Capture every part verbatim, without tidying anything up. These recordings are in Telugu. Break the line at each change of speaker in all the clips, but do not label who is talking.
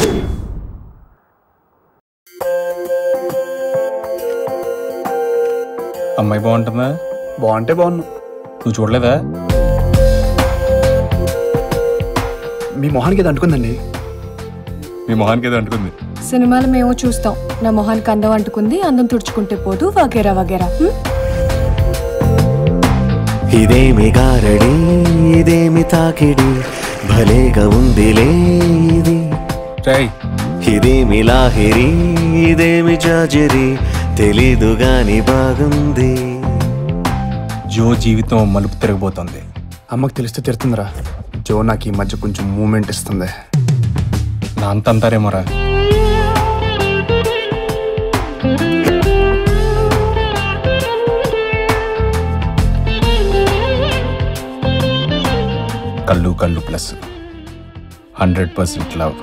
అమ్మాయి బాగుంటుందా?
బాగుంటే బాగున్నావు.
నువ్వు చూడలేదా?
మీ మొహానికి ఏదో అంటుకుందండి.
మీ మొహానికి ఏదో అంటుకుంది.
సినిమాలు మేము చూస్తాం. నా మొహానికి అందం అంటుకుంది, అందం తుడుచుకుంటే పోదు, వగేరా వగేరా.
ఇదేమి గారడి, ఇదేమి తాకిడి, భలేగా ఉందిలే ఇది. ఇదేమి లాహిరి, ఇదేమి జాజరి, తెలీదు గాని బాగుంది.
జో జీవితం మలుపు తిరగబోతోంది.
అమ్మకు తెలిస్తే తిరుతుందిరా. జో నాకు ఈ మధ్య కొంచెం మూమెంట్ ఇస్తుంది.
నా అంత అంటారేమోరా. కళ్ళు కళ్ళు plus hundred percent love.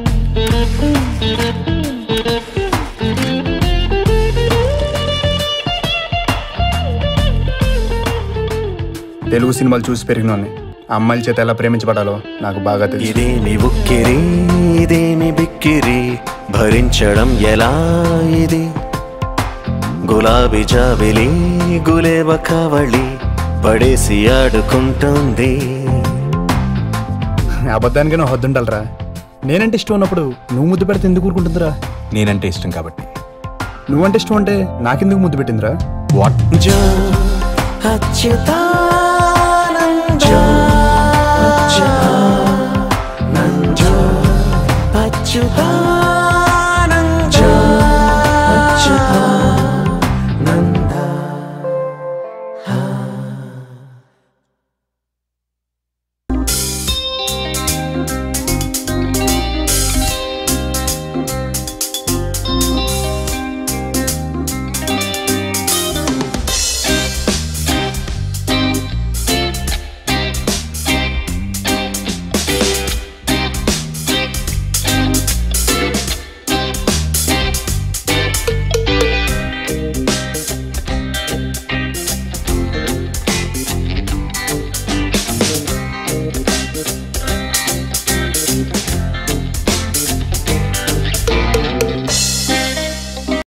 Telugu సినిమాలు చూసి పెరిగినోని అమ్మాయిల చేత ఎలా ప్రేమించబడాలో నాకు బాగా తెలుసు.
ఇదేమి ఉక్కిరి, ఇదేమి బిక్కిరి, భరించడం ఎలా ఇది. గులాబీ జాబిలి, గులేబ కావళి, పడేసి ఆడుకుంటుంది.
అబద్ధానికి నువ్వు హద్దుండాలరా. నేనంటే ఇష్టం ఉన్నప్పుడు నువ్వు ముద్దు పెడితే ఎందుకు ఊరుకుంటుందిరా?
నేనంటే ఇష్టం కాబట్టి.
నువ్వంటే ఇష్టం అంటే నాకెందుకు ముద్దు పెట్టిందిరా?
వాట్?
జో అచ్యుతానంద, అచ్యుతానంద.